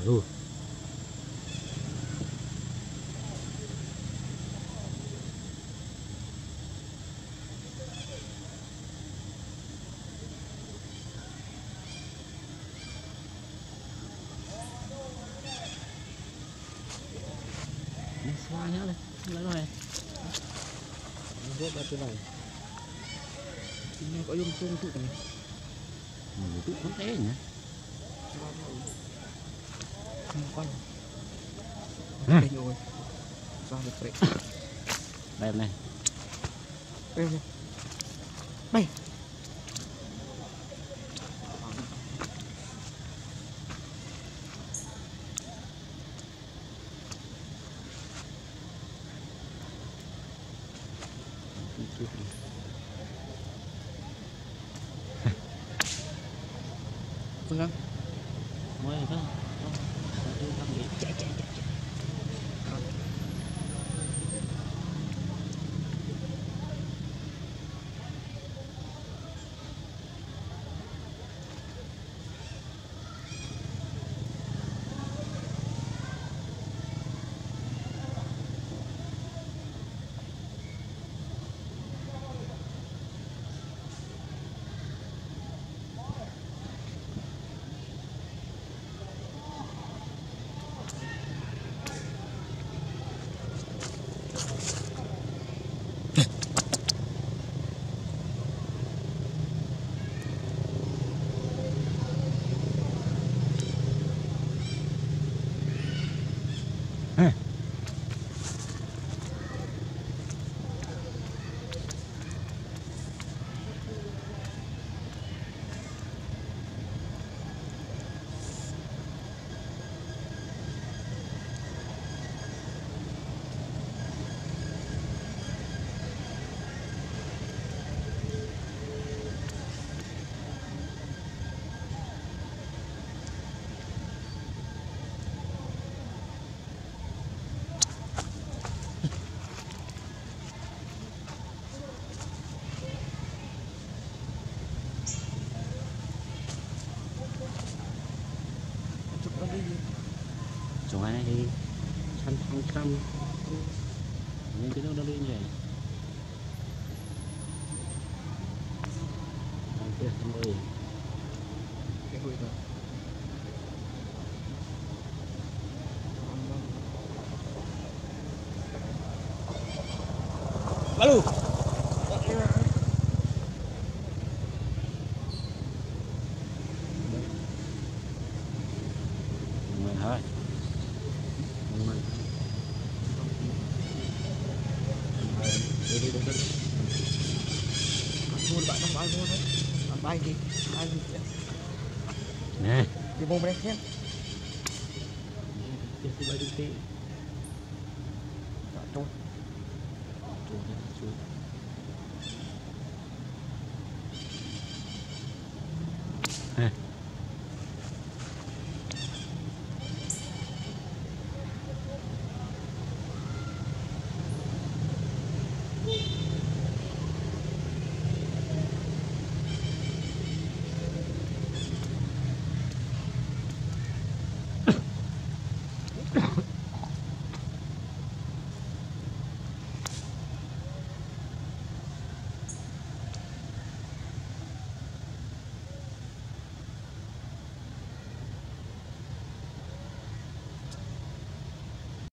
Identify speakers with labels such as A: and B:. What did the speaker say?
A: Ừ.
B: Xoa nhá đây, lấy rồi.
A: Rốt ra cái này.
B: Nó có dùng chung tụ này.
A: Tụ không thế nhỉ?
B: Không quanh. Đây rồi. Xoa được đấy.
A: Đây này.
B: Đây này. Đây. Vâng không?
A: Mới này không?
B: Chạy chạy chạy.
A: Chỗ này thì săn thăng trăm. Nhưng cái đâu đi nhỉ? Đang kia thăm ơi.
B: Cái hụi rồi.
A: Alo. Mình thôi. Mình. Đi.
B: Mua bạn không ai mua đấy. Bạn bay đi. Ai đi.
A: Nè.
B: Đi mua đây nhé.
A: Đi bay đi tí.
B: Trôi.
A: Nè.